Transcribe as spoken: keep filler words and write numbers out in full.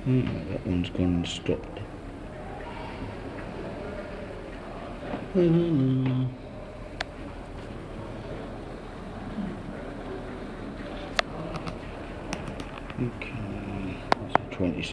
Hmm, that one's gone and stopped. La, la, la. Okay, that's a twenty.